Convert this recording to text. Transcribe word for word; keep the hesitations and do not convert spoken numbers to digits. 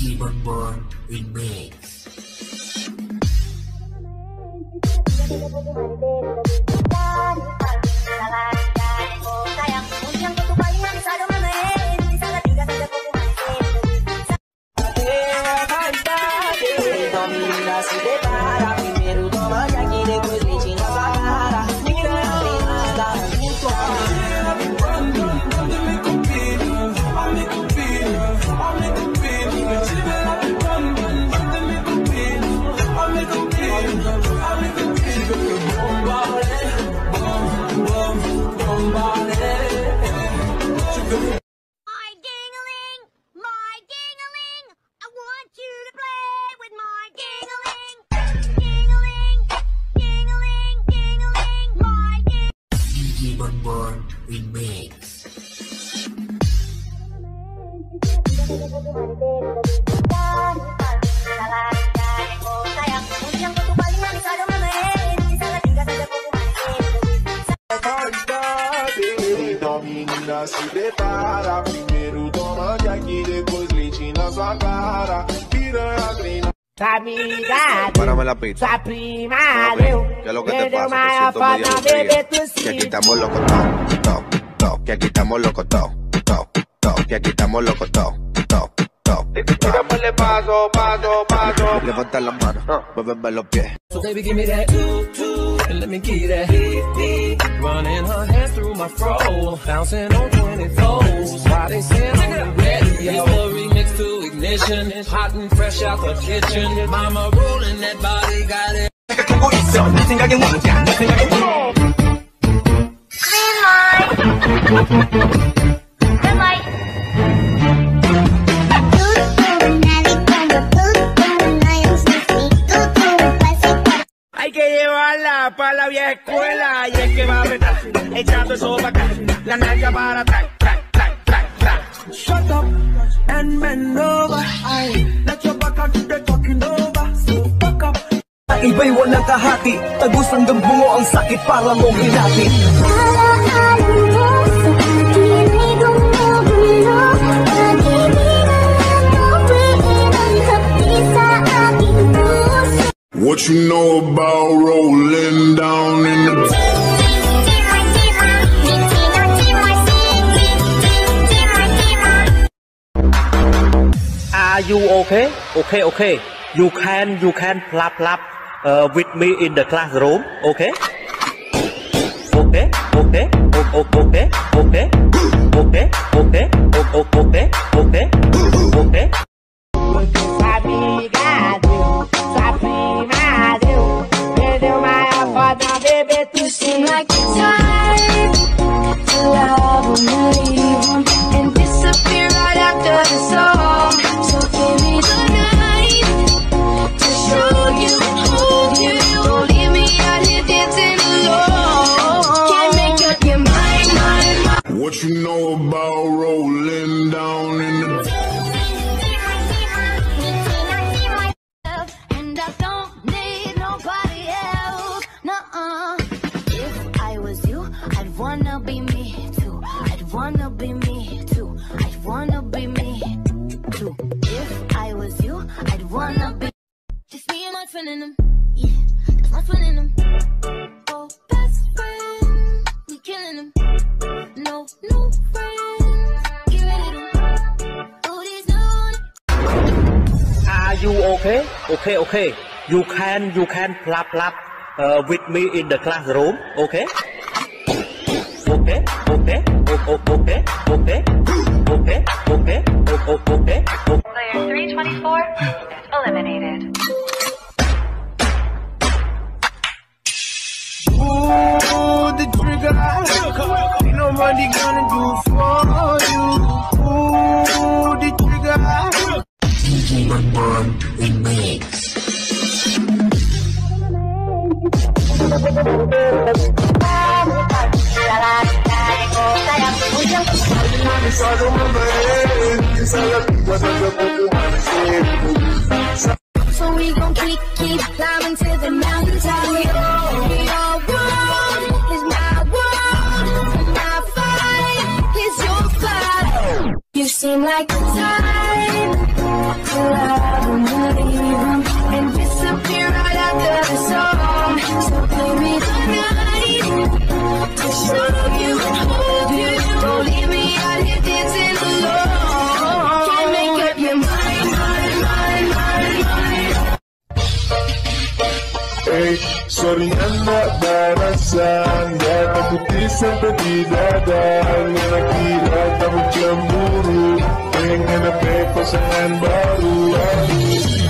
Bonbon Remix. Bonbon Remix. Então menina se prepara, primeiro toma de aqui, depois leite na sua cara, piranha treina. Tá ligado? Párame la pista. Sua prima deu. ¿Qué es lo que te Deu pasa? maior Te siento foto, medio bebê, fría. tu Que aquí sim. estamos locos, to, to, to. Que aquí estamos locos, to, to, to. Que aquí estamos locos, to, to, to. Tirámosle paso, paso, paso. Levanta las manos, muéveme los pies. So baby, give me that ooh, ooh, and let me get that heat, heat. Running her hands through my fro, bouncing on twenty-fours. Why they saying I'm ready? It's the remix to Ignition, hot and fresh out the kitchen. Mama rolling that body, got it. Green light. Hay que llevarla para la vieja escuela. Y es que va a apretar, echando eso para acá. La nalga para atrás, tra, tra, tra, tra. Shut up and bend over. Aye, let your back out, keep the talking over. So fuck up. Iba'y walang kahati, tagos hanggang bungo ang sakit para mong hinati. What you know about rolling down in the Are you okay? Okay, okay. You can, you can plap plap uh, with me in the classroom. Okay? Okay, okay, okay, okay, okay, okay, okay, okay, okay, okay. Amiga deu, sua prima deu, perdeu maior foda, bebê, tu Seem like the type to love and leave and disappear right after the song. So give me the night to show you, hold you. Don't leave me out here dancing alone. Can't make up your mind, mind, mind. What you know about rolling down in the And I don't need nobody else. Nuh-uh. If I was you, I'd wanna be me too. I'd wanna be me too. I'd wanna be me too. If I was you, I'd wanna be just me and my friend in them. Yeah, that's my friend in them. Oh, best friend, we killing them. No, no friends, get rid of them. Oh, these new. Are you okay? Okay, okay. You can, you can plap plap uh, with me in the classroom. Okay? Okay, okay, okay, okay, okay, okay, okay, okay, okay. Player three twenty-four is eliminated. Ooh, the trigger. Ain't nobody gonna do for you. Ooh, the trigger. Bonbon Remix. So we gon' keep, keep climbing to the mountaintop. Your world is my world, my fight is your fight. You seem like the time to love and leave 'em and disappear right after the song. So play me the night to show you and hold you. Don't leave me out here dancing alone. Can't make up your mind, mind, mind, mind, mind. Hey, sorry na darasan, gata putih sampai di dada. Kira kamu cemburu, pengen apa pasangan baru.